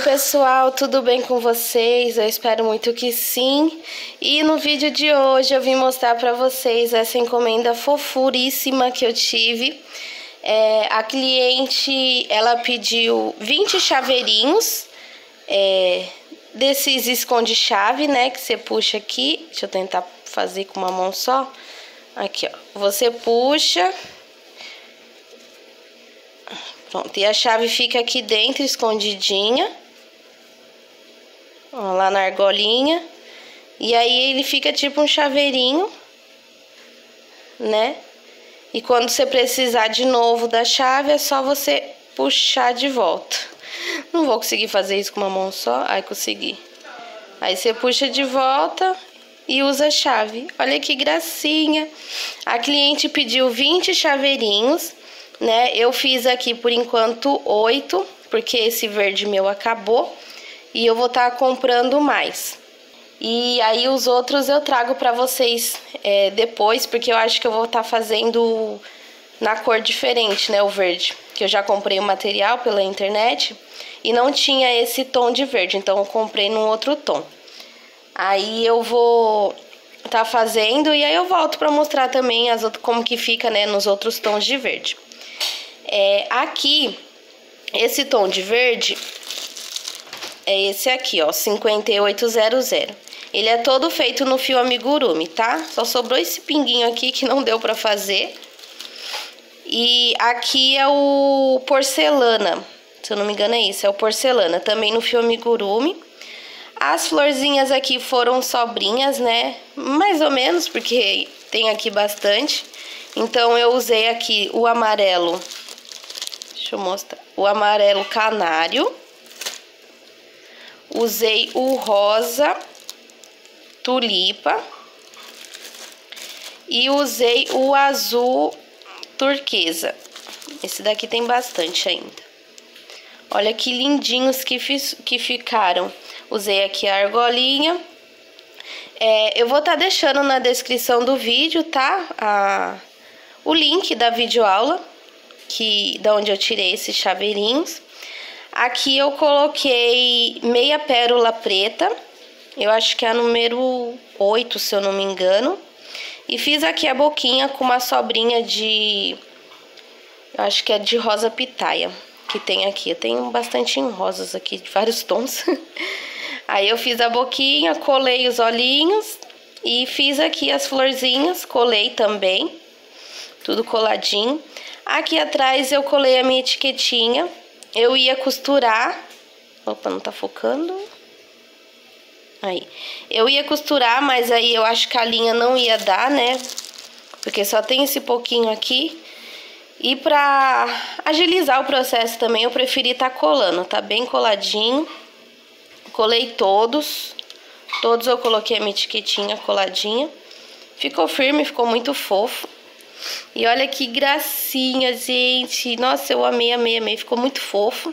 pessoal, tudo bem com vocês? Eu espero muito que sim. E no vídeo de hoje eu vim mostrar pra vocês essa encomenda fofuríssima que eu tive. A cliente, ela pediu 20 chaveirinhos desses esconde-chave, né? Que você puxa aqui. Deixa eu tentar fazer com uma mão só. Aqui, ó. Você puxa. Pronto, e a chave fica aqui dentro, escondidinha. Ó, lá na argolinha. E aí ele fica tipo um chaveirinho, né? E quando você precisar de novo da chave, é só você puxar de volta. Não vou conseguir fazer isso com uma mão só. Ai, consegui. Aí você puxa de volta e usa a chave. Olha que gracinha. A cliente pediu 20 chaveirinhos, né? Eu fiz aqui por enquanto 8, porque esse verde meu acabou e eu vou estar comprando mais. E aí os outros eu trago pra vocês depois, porque eu acho que eu vou estar fazendo na cor diferente, né? O verde, que eu já comprei o material pela internet e não tinha esse tom de verde, então eu comprei num outro tom. Aí eu vou estar fazendo e aí eu volto pra mostrar também como que fica, né, nos outros tons de verde. Aqui, esse tom de verde é esse aqui, ó, 5800. Ele é todo feito no fio amigurumi, tá? Só sobrou esse pinguinho aqui que não deu pra fazer. E aqui é o porcelana, se eu não me engano é isso, é o porcelana, também no fio amigurumi. As florzinhas aqui foram sobrinhas, né? Mais ou menos, porque tem aqui bastante. Então eu usei aqui o amarelo. Deixa eu mostrar. O amarelo canário. Usei o rosa tulipa. E usei o azul turquesa. Esse daqui tem bastante ainda. Olha que lindinhos que ficaram. Usei aqui a argolinha. Eu vou estar deixando na descrição do vídeo, tá? O link da videoaula. Da onde eu tirei esses chaveirinhos. Aqui eu coloquei meia pérola preta. Eu acho que é a número 8, se eu não me engano. E fiz aqui a boquinha com uma sobrinha de... Eu acho que é de rosa pitaia, que tem aqui. Eu tenho bastante em rosas aqui, de vários tons. Aí eu fiz a boquinha, colei os olhinhos e fiz aqui as florzinhas, colei também. Tudo coladinho. Aqui atrás eu colei a minha etiquetinha. Eu ia costurar. Opa, não tá focando. Aí. Eu ia costurar, mas aí eu acho que a linha não ia dar, né? Porque só tem esse pouquinho aqui. E pra agilizar o processo também, eu preferi tá colando. Tá bem coladinho. Colei todos. Todos eu coloquei a minha etiquetinha coladinha. Ficou firme, ficou muito fofo. E olha que gracinha, gente. Nossa, eu amei, amei, amei. Ficou muito fofo.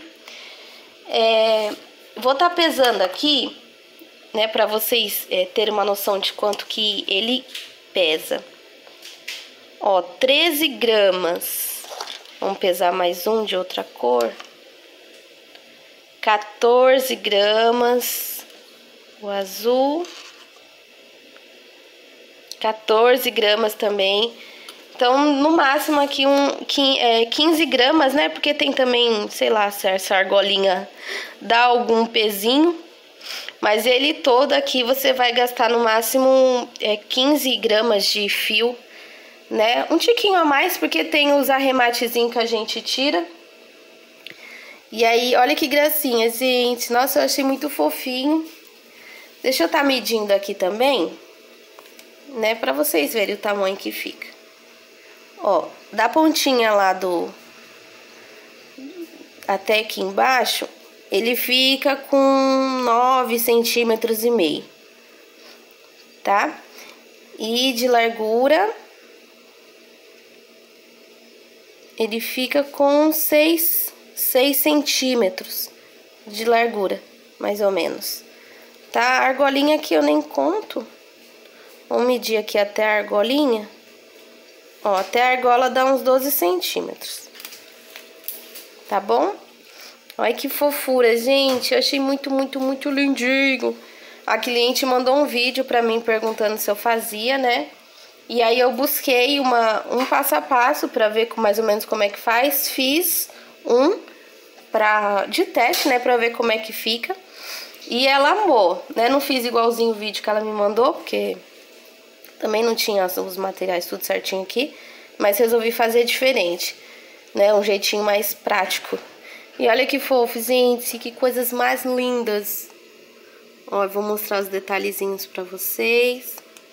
Vou estar pesando aqui, né, pra vocês terem uma noção de quanto que ele pesa. Ó, 13 gramas. Vamos pesar mais um de outra cor. 14 gramas. O azul. 14 gramas também. Então, no máximo aqui 15 gramas, né? Porque tem também, sei lá, se essa argolinha dá algum pezinho. Mas ele todo aqui você vai gastar no máximo 15 gramas de fio, né? Um tiquinho a mais, porque tem os arrematezinhos que a gente tira. E aí, olha que gracinha, gente. Nossa, eu achei muito fofinho. Deixa eu estar medindo aqui também, né? Pra vocês verem o tamanho que fica. Ó, da pontinha lá até aqui embaixo, ele fica com 9,5 centímetros, tá? E de largura, ele fica com 6 centímetros de largura, mais ou menos. Tá? A argolinha aqui eu nem conto. Vamos medir aqui até a argolinha. Ó, até a argola dá uns 12 centímetros. Tá bom? Olha que fofura, gente. Eu achei muito, muito, muito lindinho. A cliente mandou um vídeo pra mim perguntando se eu fazia, né? E aí eu busquei um passo a passo pra ver mais ou menos como é que faz. Fiz de teste, né? Pra ver como é que fica. E ela amou, né? Não fiz igualzinho o vídeo que ela me mandou, porque também não tinha os materiais tudo certinho aqui. Mas resolvi fazer diferente, né? Um jeitinho mais prático. E olha que fofo, gente. Que coisas mais lindas. Ó, eu vou mostrar os detalhezinhos pra vocês.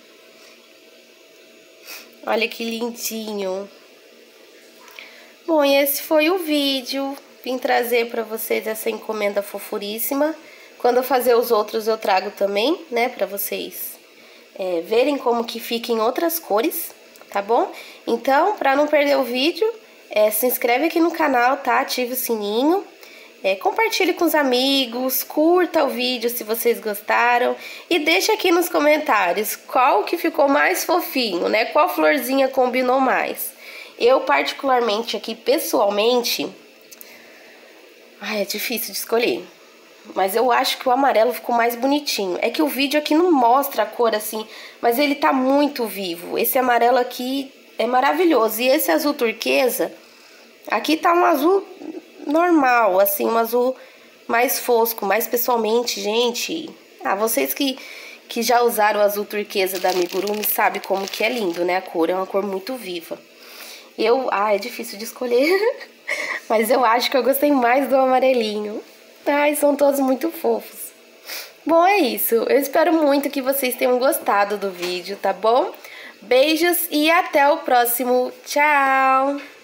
Olha que lindinho. Bom, e esse foi o vídeo. Vim trazer pra vocês essa encomenda fofuríssima. Quando eu fazer os outros eu trago também, né? Pra vocês verem como que fica em outras cores, tá bom? Então, pra não perder o vídeo, se inscreve aqui no canal, tá? Ative o sininho. Compartilhe com os amigos, curta o vídeo se vocês gostaram e deixa aqui nos comentários qual que ficou mais fofinho, né? Qual florzinha combinou mais. Eu particularmente aqui, pessoalmente, é difícil de escolher, mas eu acho que o amarelo ficou mais bonitinho. É que o vídeo aqui não mostra a cor assim, mas ele tá muito vivo. Esse amarelo aqui é maravilhoso e esse azul turquesa, aqui tá um azul normal, assim, um azul mais fosco, mas pessoalmente, gente, vocês que já usaram o azul turquesa da Amigurumi sabem como que é lindo, né, a cor, é uma cor muito viva. É difícil de escolher, mas eu acho que eu gostei mais do amarelinho. São todos muito fofos. Bom, é isso, eu espero muito que vocês tenham gostado do vídeo, tá bom? Beijos e até o próximo, tchau!